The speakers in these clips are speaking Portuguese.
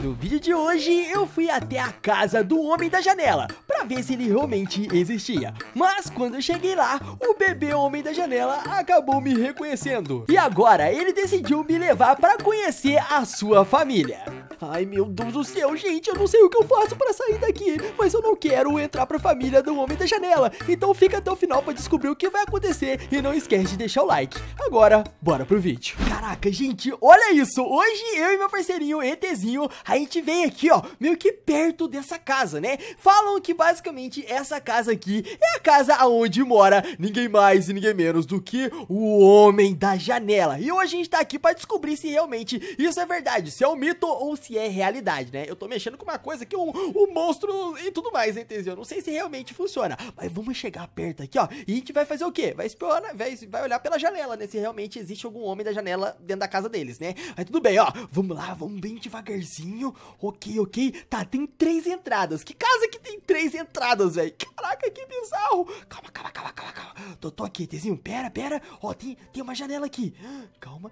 No vídeo de hoje eu fui até a casa do Homem da Janela pra ver se ele realmente existia. Mas quando eu cheguei lá, o bebê Homem da Janela acabou me reconhecendo. E agora ele decidiu me levar pra conhecer a sua família. Ai meu Deus do céu, gente, eu não sei o que eu faço pra sair daqui, mas eu não quero entrar pra família do Homem da Janela. Então fica até o final pra descobrir o que vai acontecer e não esquece de deixar o like. Agora, bora pro vídeo. Caraca, gente, olha isso. Hoje eu e meu parceirinho ETzinho, a gente veio aqui, ó, meio que perto dessa casa, né? Falam que basicamente essa casa aqui é a casa aonde mora ninguém mais e ninguém menos do que o Homem da Janela. E hoje a gente tá aqui pra descobrir se realmente isso é verdade, se é um mito ou se é realidade, né? Eu tô mexendo com uma coisa que um monstro e tudo mais, entendeu? Eu não sei se realmente funciona, mas vamos chegar perto aqui, ó, e a gente vai fazer o quê? Vai espionar, vai olhar pela janela, né? Se realmente existe algum Homem da Janela dentro da casa deles, né? Aí tudo bem, ó, vamos lá, vamos bem devagarzinho. Ok, tá, tem 3 entradas. Que casa que tem 3 entradas, velho? Caraca, que bizarro. Calma. Tô aqui, ETzinho, pera. Ó, tem uma janela aqui. Calma,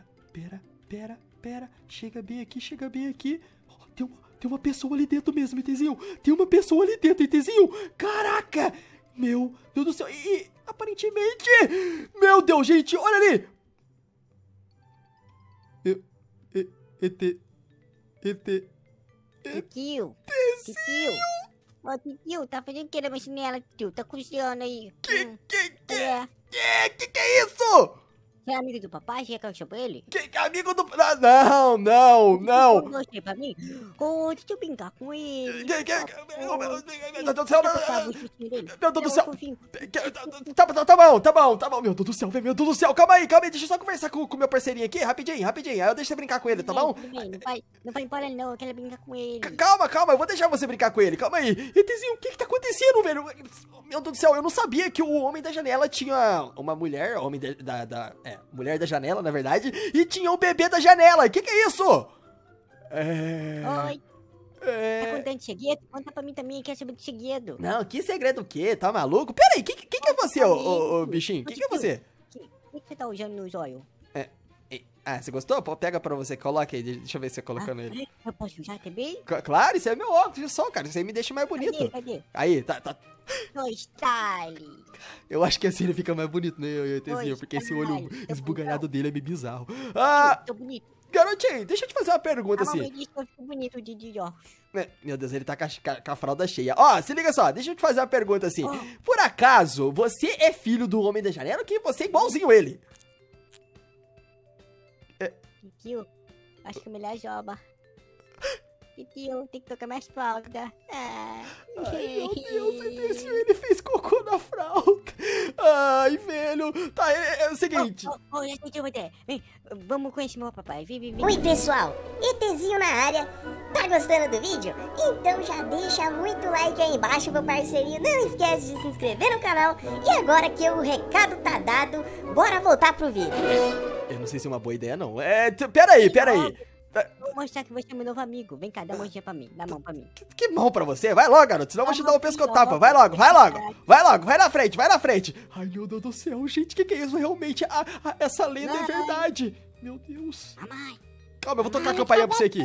pera. Chega bem aqui. Ó, tem uma pessoa ali dentro mesmo, ETzinho. Tem uma pessoa ali dentro, ETzinho. Caraca, meu Deus do céu. E aparentemente, meu Deus, gente, olha ali. Tio. Ô, tio, tá fazendo o que na chinela, tio? Tá cozinhando aí. Que é isso? Você é amigo do papai? Você quer que eu chame ele? Que amigo do... Não. Você pra mim? Ô, deixa eu brincar com ele. Meu Deus do céu. Meu Deus do céu. Tá bom. Meu Deus do céu, velho. Meu Deus do céu. Calma aí. Deixa eu só conversar com o meu parceirinho aqui. Rapidinho. Aí eu deixo você brincar com ele, tá bom? Não vai embora não. Eu quero brincar com ele. Calma. Eu vou deixar você brincar com ele. Calma aí. ETzinho, o que tá acontecendo, velho? Meu Deus do céu. Eu não sabia que o Homem da Janela tinha uma mulher. Mulher da janela, na verdade. E tinha o bebê da janela. Que é isso? Oi. Tá contando de segredo? Conta pra mim também, quer saber de segredo. Não, que segredo o quê? Tá maluco? Pera aí, que é você, ô bichinho? Que é você? O que você tá usando nos olhos? Você gostou? Pega pra você, coloca aí, deixa eu ver você colocando ele. Eu posso usar também? Claro, isso é meu óculos só, cara, isso aí me deixa mais bonito. Cadê? Aí, tá. No style. Eu acho que assim ele fica mais bonito, né, ETzinho? Porque esse olho esbugalhado dele é meio bizarro. Tô bonito. Garotinho, deixa eu te fazer uma pergunta assim. Mamãe disse que eu fico bonito de óculos. Meu Deus, ele tá com a fralda cheia. Ó, se liga só, deixa eu te fazer uma pergunta assim. Por acaso, você é filho do Homem da Janela ou que você é igualzinho ele? Tio, acho que é melhor joba. Tio, tem que tocar mais fralda. Ai, meu Deus, ETzinho, ele fez cocô na fralda. Ai, velho. Tá, é o seguinte. Vem, vamos conhecer meu papai. Vem. Oi, pessoal. ETzinho na área. Tá gostando do vídeo? Então já deixa muito like aí embaixo, meu parceirinho. Não esquece de se inscrever no canal. E agora que o recado tá dado, bora voltar pro vídeo. Eu não sei se é uma boa ideia, não. Pera aí. Vou mostrar que você é meu novo amigo. Vem cá, dá uma mãozinha pra mim. Dá a mão pra mim. Que mão pra você? Vai logo, garoto, senão eu vou te dar um pescotapa. Vai logo. Vai na frente. Ai, meu Deus do céu, gente, que é isso? Realmente, essa lenda é verdade. Meu Deus. Mamãe. Calma, eu vou tocar a campainha pra você aqui.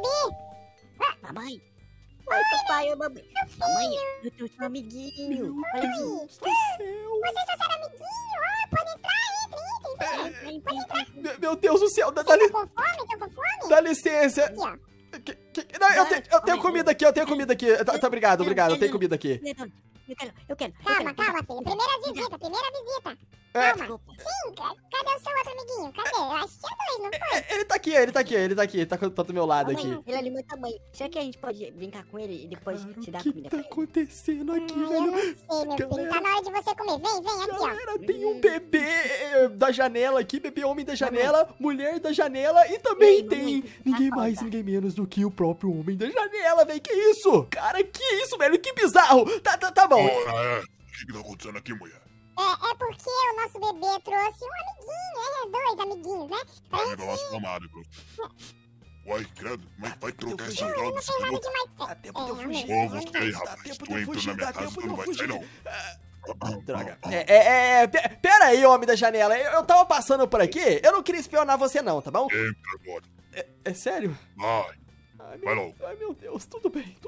Mamãe. Oi, papai, oi, mamãe. Mamãe, eu tô seu amiguinho. Olha aqui. Deus do céu. Vocês são seus amiguinhos? Pode entrar, entre. Meu Deus do céu, Tô com fome? dá licença. Aqui, ó. Não, eu tenho comida aqui. Tá, obrigado, eu tenho comida aqui. Eu quero. Calma, filho. Primeira visita. Calma. Sim, cadê o seu outro amiguinho? Cadê? Eu acho que é 2, não foi? Ele tá aqui, tá do meu lado aqui. Ele alimenta a mãe. Será que a gente pode brincar com ele e depois te dar O que comida tá pra ele? acontecendo aqui, Eu velho? não sei, meu filho. Tá na hora de você comer. Vem, aqui, ó. Galera, tem um bebê da janela aqui, bebê Homem da Janela, mulher da janela e também tem ninguém mais, ninguém menos do que o próprio Homem da Janela, velho. Que isso? Cara, que isso, velho? Que bizarro. Tá bom. O que tá acontecendo aqui, mulher? É porque o nosso bebê trouxe um amiguinho, 2 amiguinhos, né? Ai, vai mais tomado, Uai, credo, mas vai trocar essa droga desse garoto? Dá tempo de eu fugir. Ô, você aí, rapaz, tu entrou na minha casa, tu não vai sair, não. Droga. Pera aí, Homem da Janela. Eu tava passando por aqui, eu não queria espionar você não, tá bom? Entra agora. É sério? Vai. Vai logo. Ai, meu Deus, tudo bem.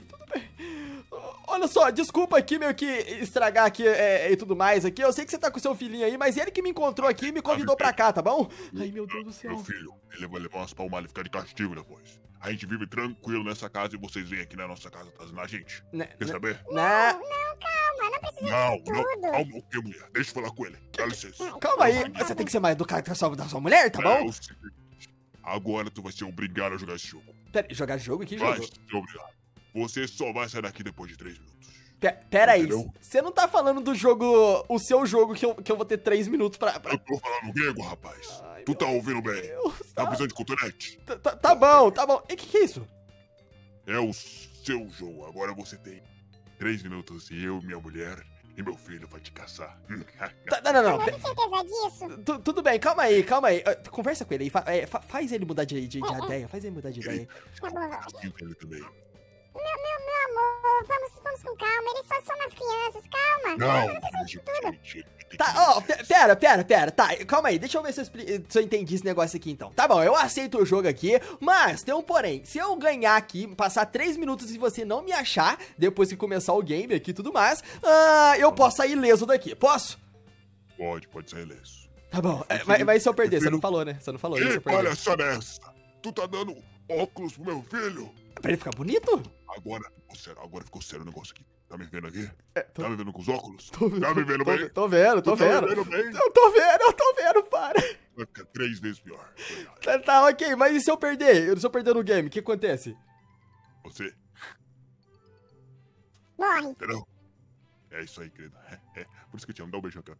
Olha só, desculpa aqui meio que estragar aqui e tudo mais aqui. Eu sei que você tá com seu filhinho aí, mas ele que me encontrou aqui e me convidou pra cá, tá bom? Ai, meu Deus do céu. Meu filho, ele vai levar umas palmadas e ficar de castigo depois. A gente vive tranquilo nessa casa e vocês vêm aqui na nossa casa trazendo a gente. Quer saber? Não, calma, não precisa Não, disso tudo. calma, o que, mulher? Deixa eu falar com ele. Dá licença. Calma aí, você tem que ser mais educado com a sua mulher, tá bom? É o seguinte, agora tu vai ser obrigado a jogar esse jogo. Pera, jogar jogo? Que Vai jogo? ser obrigado. Você só vai sair daqui depois de 3 minutos. Pera aí, Entendeu? você não tá falando do jogo, o seu jogo que eu vou ter 3 minutos pra... Eu tô falando grego, rapaz. Ai, Tu tá ouvindo bem? Deus, Tá precisando de cotonete? tá bom. E que é isso? É o seu jogo. Agora você tem 3 minutos e eu, minha mulher e meu filho vai te caçar. Não. Tem certeza disso? Tudo bem, calma aí. Conversa com ele aí, faz ele mudar de ideia, faz ele mudar de ideia. Tá bom. Sim, ele também. Meu amor, vamos com calma. Eles só são umas crianças, calma. Não, gente. Tá, pera, tá, calma aí, deixa eu ver se eu entendi esse negócio aqui então. Tá bom, eu aceito o jogo aqui, mas tem um porém, se eu ganhar aqui, passar 3 minutos e você não me achar, depois que começar o game aqui e tudo mais, eu posso sair ileso daqui, posso? Pode sair ileso. Tá bom, mas se eu perder, você não falou, né? Você não falou isso. Que olha só nessa. Tu tá dando óculos pro meu filho? Pra ele ficar bonito? Agora ficou sério o negócio aqui. Tá me vendo aqui? Tô Tá me vendo com os óculos? Tô vendo, Tá me vendo bem? Tô vendo. Tá me vendo bem? Eu tô vendo, para. Vai ficar 3 vezes pior. Tá, ok, mas e se eu perder? Se eu perder no game, o que acontece? Você, Morre. entendeu? É isso aí, querido. Por isso que eu te amo. Dá um beijo aqui.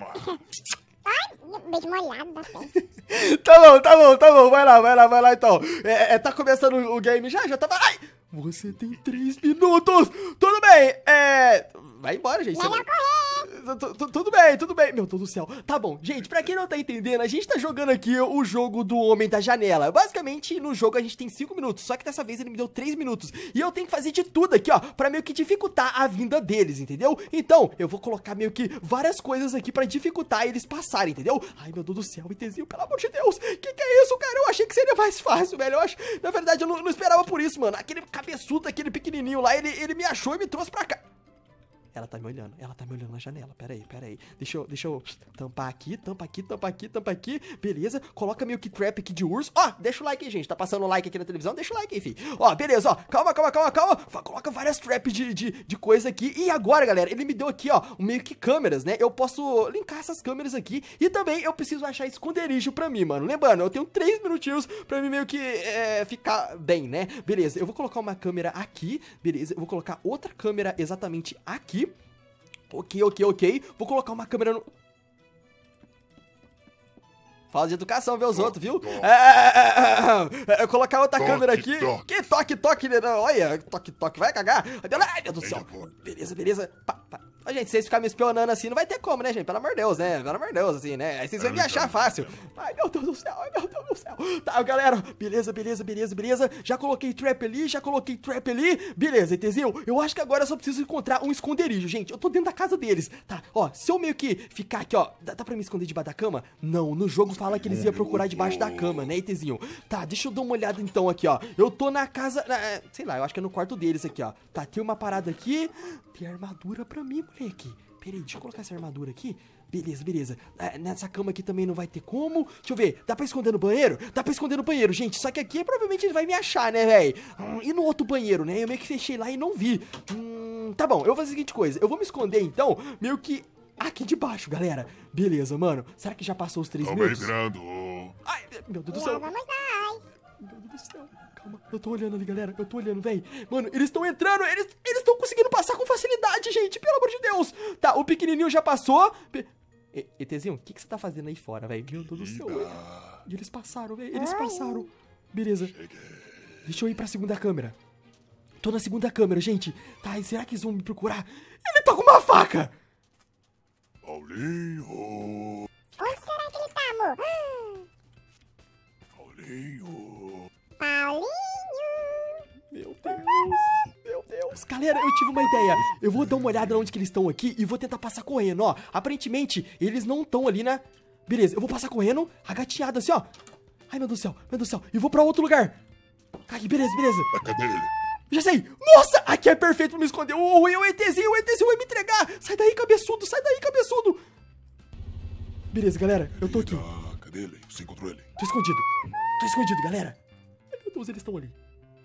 Beijo molhado da pé. Tá bom, vai lá então. Tá começando o game já tava... Ai, você tem 3 minutos. Tudo bem, vai embora, gente. Melhor correr. Tudo bem. Meu Deus do céu. Tá bom, gente, pra quem não tá entendendo, a gente tá jogando aqui o jogo do Homem da Janela. Basicamente, no jogo a gente tem 5 minutos, só que dessa vez ele me deu 3 minutos. E eu tenho que fazer de tudo aqui, ó, pra meio que dificultar a vinda deles, entendeu? Então, eu vou colocar meio que várias coisas aqui pra dificultar eles passarem, entendeu? Ai, meu Deus do céu, ETzinho, pelo amor de Deus. Que é isso, cara? Eu achei que seria mais fácil, velho. Na verdade, eu não esperava por isso, mano. Aquele cabeçudo, aquele pequenininho lá, ele me achou e me trouxe pra cá. Ela tá me olhando na janela, pera aí. Deixa eu tampar aqui, tampa aqui, beleza, coloca meio que trap aqui de urso, ó, deixa o like aí, gente, tá passando o like aqui na televisão, deixa o like aí, filho, ó, beleza, ó, calma, coloca várias traps de coisa aqui, e agora, galera, ele me deu aqui, ó, meio que câmeras, né, eu posso linkar essas câmeras aqui, e também eu preciso achar esconderijo pra mim, mano, lembrando, eu tenho 3 minutinhos pra mim meio que ficar bem, né, beleza, eu vou colocar uma câmera aqui, beleza, eu vou colocar outra câmera exatamente aqui. Ok. Vou colocar uma câmera no... Fala de educação, ver os outros, viu? Colocar outra câmera aqui. Que toque, né? Olha, toque, vai cagar. Ai, meu Deus do céu. Beleza. Ó, gente, se vocês ficarem me espionando assim, não vai ter como, né, gente? Pelo amor de Deus, né? Assim, né? Aí vocês vão me achar fácil. Ai, meu Deus do céu. Tá, galera. Beleza. Já coloquei trap ali. Beleza, ETzinho. Eu acho que agora eu só preciso encontrar um esconderijo, gente. Eu tô dentro da casa deles. Tá, ó, se eu meio que ficar aqui, ó, dá pra me esconder debaixo da cama? Não, no jogo fala que eles iam procurar debaixo da cama, né, ETzinho? Tá, deixa eu dar uma olhada então aqui, ó. Eu tô na casa, sei lá, eu acho que é no quarto deles aqui, ó. Tá, tem uma parada aqui. Tem armadura pra mim, moleque. Pera aí, deixa eu colocar essa armadura aqui. Beleza. Nessa cama aqui também não vai ter como. Deixa eu ver, dá pra esconder no banheiro? Dá pra esconder no banheiro, gente. Só que aqui provavelmente ele vai me achar, né, velho? E no outro banheiro, né? Eu meio que fechei lá e não vi. Tá bom, eu vou fazer a seguinte coisa. Eu vou me esconder, então, meio que aqui debaixo, galera. Beleza, mano. Será que já passou os 3 minutos? Ai, meu Deus do céu. Vamos lá. Meu Deus do céu. Calma, eu tô olhando ali, galera. Eu tô olhando, velho. Mano, eles estão entrando. Eles estão conseguindo passar com facilidade, gente. Pelo amor de Deus. Tá, o pequenininho já passou. ETzinho, o que você tá fazendo aí fora, velho? Meu Deus do céu. E eles passaram, velho. Eles passaram. Beleza. Deixa eu ir pra segunda câmera. Tô na segunda câmera, gente. Tá, e será que eles vão me procurar? Ele tá com uma faca. Paulinho. Onde será que ele tá, amor? Paulinho. Meu Deus. Galera, eu tive uma ideia. Eu vou dar uma olhada onde que eles estão aqui e vou tentar passar correndo, ó. Aparentemente, eles não estão ali na... Beleza, eu vou passar correndo, agateado assim, ó. Ai, meu Deus do céu. E vou pra outro lugar. Aqui, beleza, beleza. Cadê ele? Já sei. Nossa, aqui é perfeito pra me esconder. O ETzinho vai me entregar. Sai daí, cabeçudo, sai daí, cabeçudo. Beleza, galera, eu tô aqui. Cadê ele? Você encontrou ele? Tô escondido, galera. Ai, meu Deus, eles estão ali.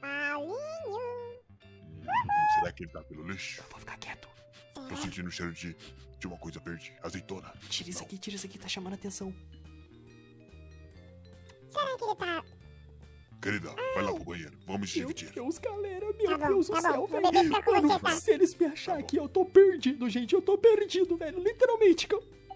Será que ele tá pelo lixo? Eu vou ficar quieto. Tô sentindo o cheiro de uma coisa verde. Azeitona. Tira isso aqui, tá chamando a atenção. Será que ele tá... Querida, vai lá pro banheiro. Vamos dividir. Meu Deus, galera, meu Tá Deus do bom. céu, O velho. bebê fica com Mano, você, tá? se eles me acharem aqui, eu tô perdido, gente. Eu tô perdido, velho. Literalmente.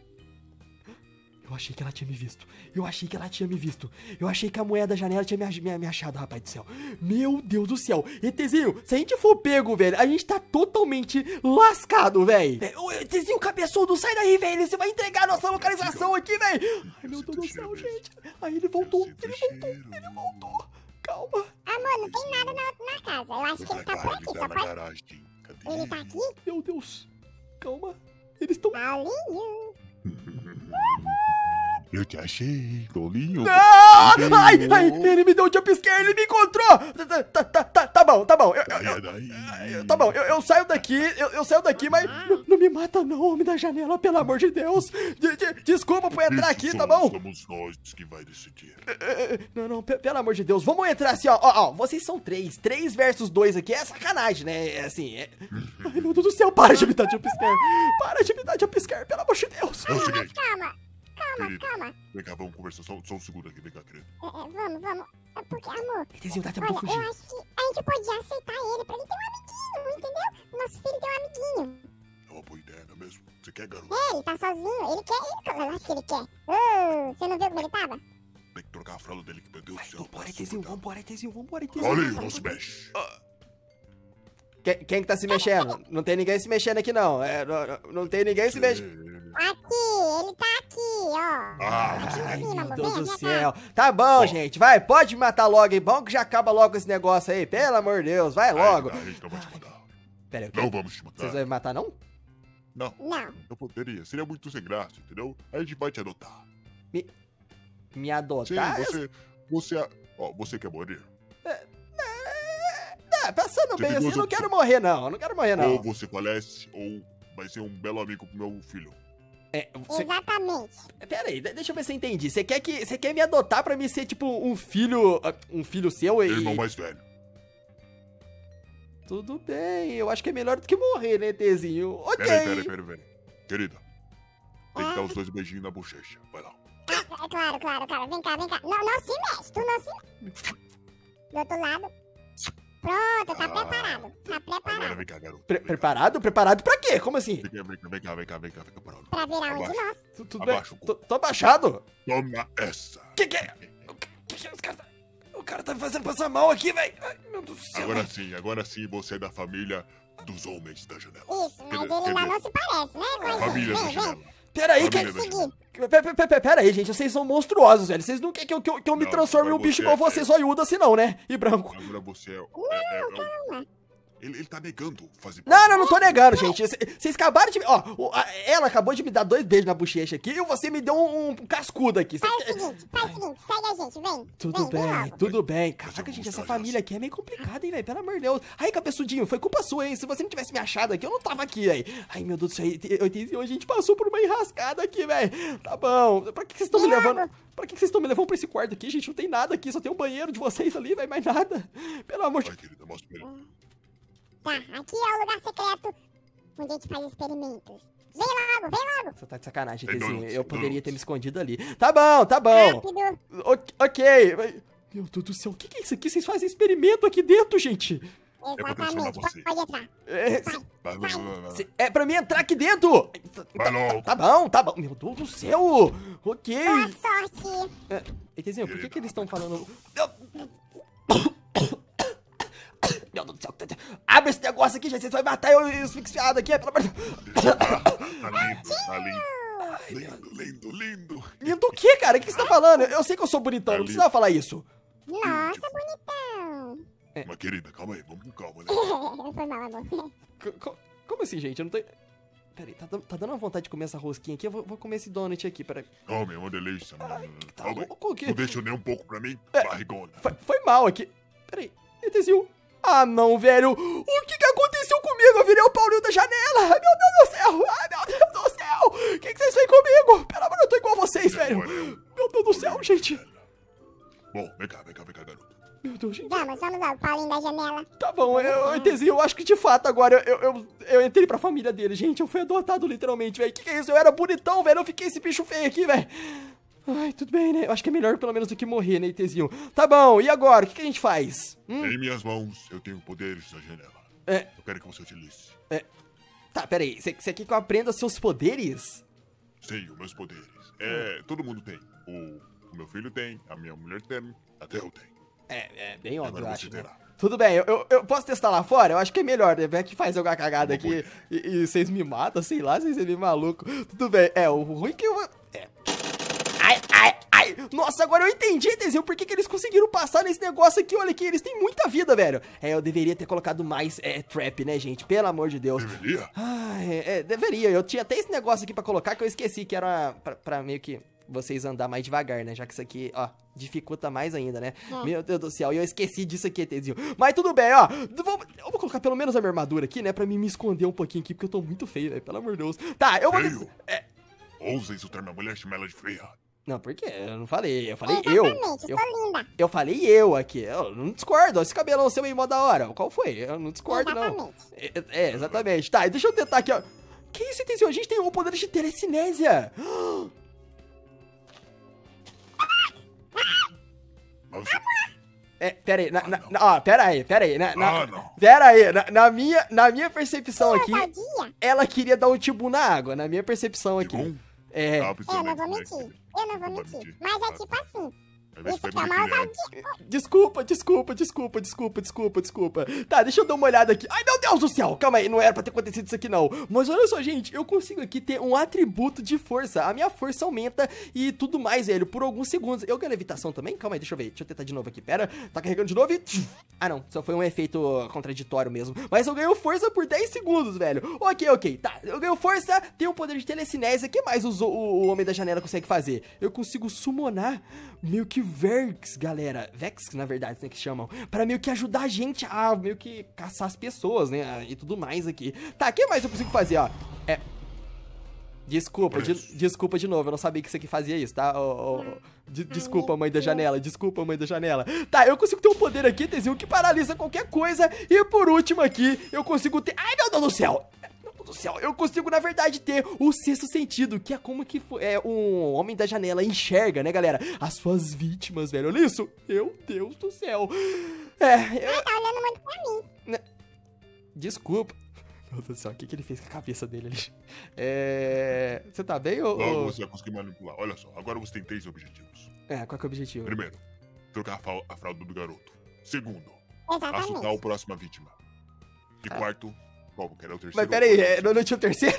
Eu achei que ela tinha me visto. Eu achei que a mulher da janela tinha me achado, rapaz do céu. Meu Deus do céu. ETzinho, se a gente for pego, velho, a gente tá totalmente lascado, velho. Ô, ETzinho cabeçudo, sai daí, velho. Você vai entregar a nossa localização aqui, velho. Ai, meu Deus do céu, gente. Aí ele voltou. Calma. Amor, não tem nada na casa. Eu acho que ele tá por aqui, só na pode... garagem. Cadê Ele tá aqui? Meu Deus. Calma. Eles estão... Paulinho. Eu te achei, Tolinho. Ai, ele me deu um jumpscare, ele me encontrou. Tá bom. Tá bom, eu saio daqui, mas não me mata não, homem da janela, pelo amor de Deus. Desculpa por entrar aqui, tá bom? Somos nós que vai decidir. Não, pelo amor de Deus, vamos entrar assim, ó, vocês são 3 versus 2 aqui, é sacanagem, né, é assim, Ai, meu Deus do céu, para de me dar jumpscare, pelo amor de Deus. É o seguinte. Calma. Vem cá, vamos conversar só um segundo aqui, vem cá, querido. Vamos. É porque, amor, Etezinho, dá tempo olha, pra fugir. eu acho que a gente podia aceitar ele pra ele ter um amiguinho, entendeu? Nosso filho tem um amiguinho. É uma boa ideia, não é mesmo? Você quer, garoto? Ele tá sozinho, ele quer, eu acho que ele quer. Você não viu como ele tava? Tem que trocar a fralda dele, que meu Deus do céu. Vambora, Etezinho, vambora. Olha aí, não se mexe. Quem que tá se mexendo? Não tem ninguém se mexendo aqui, não. Não tem ninguém se mexendo. Aqui, ele tá aqui, ó. Ai, Aqui em cima, meu amor, Deus vem do cá. céu. Tá bom, gente. Vai, pode me matar logo, hein? Bom que já acaba logo esse negócio aí. Pelo amor de Deus, vai logo. A gente não vai te matar. Pera aí, Não vamos te matar. vocês vão me matar, não? Não, Não. eu poderia. Seria muito sem graça, entendeu? A gente vai te adotar. Me Sim, adotar? você quer morrer? Pensando bem assim, duas eu não quero morrer, não. Ou você falece, ou vai ser um belo amigo pro meu filho. Exatamente. Pera aí, deixa eu ver se eu entendi. Você quer me adotar pra me ser, tipo, um filho seu e... Irmão mais velho. Tudo bem, eu acho que é melhor do que morrer, né, Tezinho? Ok. Pera. Querida, tem que dar os 2 beijinhos na bochecha. Vai lá. É claro. Vem cá. Não se mexe, tu não se mexe. Do outro lado. Pronto, tá preparado. Agora vem cá, garoto. Preparado? Preparado pra quê? Como assim? Vem cá, fica parado. Pra virar um de nós. Tudo bem? Abaixa o cu. Tô abaixado. Toma essa. Que é? O cara tá me fazendo passar mal aqui, velho. Ai, meu Deus do céu. Agora sim você é da família dos homens da janela. Isso, mas ele ainda não se parece, né, coisa? Família da Vem. janela. Peraí, Família da janela. Peraí, gente, vocês são monstruosos, velho. Vocês não querem que eu me Não, transforme em um agora bicho você igual você, zoiudo assim não, né? E branco. Agora você é... Calma. Ele tá negando fazer... Não tô negando, gente. Vocês acabaram de... Ó, ela acabou de me dar 2 beijos na bochecha aqui e você me deu um cascudo aqui. Faz o seguinte, segue a gente, vem. Tudo bem. Caraca, Vamos gente, essa mostrar família aqui é meio complicada, hein, velho? Pelo amor de Deus. Aí, cabeçudinho, foi culpa sua, hein? Se você não tivesse me achado aqui, eu não tava aqui, velho. Ai, meu Deus do céu, a gente passou por uma enrascada aqui, velho. Tá bom. Pra que vocês estão me levando... Pra que vocês estão me levando pra esse quarto aqui, gente? Não tem nada aqui, só tem um banheiro de vocês ali, velho, mais nada. Pelo amor de... Vai, querida, mostra pra ele. Tá, aqui é o lugar secreto onde a gente faz experimentos. Vem logo. Você tá de sacanagem, Tem Tezinho. donuts, Eu poderia donuts. ter me escondido ali. Tá bom. Rápido. Ok. Meu Deus do céu, o que é isso aqui? Vocês fazem experimento aqui dentro, gente? Exatamente, você. pode entrar. Vai. É pra mim entrar aqui dentro. Vai logo. Tá bom. Meu Deus do céu. Ok. Boa sorte. Tezinho, por que eles estão falando... Meu Deus do céu. Abre esse negócio aqui, gente. Vocês vão matar eu asfixiado aqui. Pelo amor de Deus. Tá lindo. Lindo. Lindo o quê, cara? O que você tá falando? Eu sei que eu sou bonitão. Não precisava falar isso. Nossa, bonitão. Mas, querida, calma aí. Vamos com calma, né? Foi mal, amor. Como assim, gente? Eu não tô... Peraí, tá dando uma vontade de comer essa rosquinha aqui? Eu vou comer esse donut aqui, peraí. Calma, é uma delícia. Tá Calma aí. louco, o quê? Não deixa nem um pouco pra mim, barrigona. Foi mal aqui. Peraí, ETzinho. Ah, não, velho. O que aconteceu comigo? Eu virei o Paulinho da janela. Ai, meu Deus do céu. Ai, meu Deus do céu. O que vocês fez comigo? Pelo amor, eu tô igual a vocês, velho. Meu Deus do céu, gente. Bom, vem cá, garoto. Meu Deus, gente. Vamos ao Paulinho da janela. Tá bom, ETzinho, eu acho que de fato agora eu entrei pra família dele, gente. Eu fui adotado literalmente, velho. Que é isso? Eu era bonitão, velho. Eu fiquei esse bicho feio aqui, velho. Ai, tudo bem, né? Eu acho que é melhor pelo menos do que morrer, né, ETzinho? Tá bom, e agora? O que a gente faz? Em minhas mãos, eu tenho poderes na janela. Eu quero que você utilize. Tá, peraí. Você quer que eu aprenda seus poderes? Sim, os meus poderes. Todo mundo tem. O meu filho tem, a minha mulher tem, até eu tenho. É bem óbvio, eu acho, né? terá. Tudo bem, eu posso testar lá fora? Eu acho que é melhor, né? Vai que faz alguma cagada aqui e vocês me matam, sei lá, vocês me maluco. Tudo bem, o ruim que eu... Ai, nossa, agora eu entendi, ETzinho, por que eles conseguiram passar nesse negócio aqui. Olha aqui, eles têm muita vida, velho. Eu deveria ter colocado mais trap, né, gente? Pelo amor de Deus. Deveria? Deveria. Eu tinha até esse negócio aqui pra colocar que eu esqueci, que era pra meio que vocês andar mais devagar, né? Já que isso aqui, ó, dificulta mais ainda, né? Meu Deus do céu, e eu esqueci disso aqui, ETzinho. Mas tudo bem, ó. Eu vou colocar pelo menos a minha armadura aqui, né? Pra me esconder um pouquinho aqui, porque eu tô muito feio, velho. Pelo amor de Deus. Tá, eu vou... Ousa insultar minha mulher, chama ela de feia. Não, por quê? Eu não falei. Eu falei Exatamente, eu tô linda. Eu falei eu aqui. Eu não discordo. Esse cabelão seu aí, mó da hora. Qual foi? Eu não discordo, não. Exatamente. Tá, deixa eu tentar aqui, ó. Que isso, ETzinho? A gente tem o poder de telecinésia. Pera aí. Na minha percepção aqui, ela queria dar um tibu na água. Na minha percepção aqui. Eu não vou mentir. Mas é tipo assim. Isso aqui é uma ousadia. Desculpa. Tá, deixa eu dar uma olhada aqui. Ai, meu Deus do céu. Calma aí, não era pra ter acontecido isso aqui, não. Mas olha só, gente, eu consigo aqui ter um atributo de força. A minha força aumenta e tudo mais, velho, por alguns segundos. Eu ganho levitação também? Calma aí, deixa eu ver. Deixa eu tentar de novo aqui, pera. Tá carregando de novo e... Ah, não, só foi um efeito contraditório mesmo. Mas eu ganho força por 10 segundos, velho. Ok, tá. Eu ganho força, tenho o poder de telecinésia. O que mais o Homem da Janela consegue fazer? Eu consigo summonar meio que Vex, galera. Vex, na verdade, né, que chamam. Pra meio que ajudar a gente a meio que caçar as pessoas, né? E tudo mais aqui. Tá, o que mais eu consigo fazer, ó? Desculpa de novo, eu não sabia que isso aqui fazia isso, tá? Desculpa, mãe da janela, Tá, eu consigo ter um poder aqui, ETzinho, que paralisa qualquer coisa. E por último aqui, eu consigo ter... Ai, meu Deus do céu! Eu consigo, na verdade, ter o sexto sentido, que é como que um Homem da Janela enxerga, né, galera? As suas vítimas, velho. Olha isso. Meu Deus do céu. Tá olhando muito pra mim. Desculpa. Meu Deus do céu, o que ele fez com a cabeça dele ali? Você tá bem ou... Logo você vai conseguir manipular. Olha só, agora você tem 3 objetivos. Qual que é o objetivo? Primeiro, trocar a fralda do garoto. Segundo, Exatamente. assustar a próxima vítima. E quarto... Qual que era o terceiro? Mas peraí, não tinha o terceiro?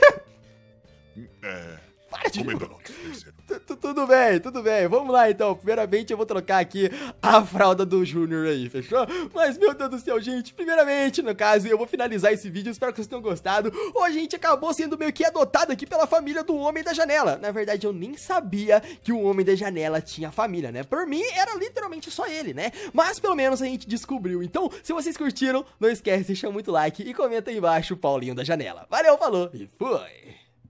Para de novo. Tudo bem. Vamos lá, então. Primeiramente, eu vou trocar aqui a fralda do Júnior aí, fechou? Mas, meu Deus do céu, gente. Primeiramente, no caso, eu vou finalizar esse vídeo. Espero que vocês tenham gostado. Hoje, a gente acabou sendo meio que adotado aqui pela família do Homem da Janela. Na verdade, eu nem sabia que o Homem da Janela tinha família, né? Por mim, era literalmente só ele, né? Mas, pelo menos, a gente descobriu. Então, se vocês curtiram, não esquece de deixar muito like e comenta aí embaixo, Paulinho da Janela. Valeu, falou e fui!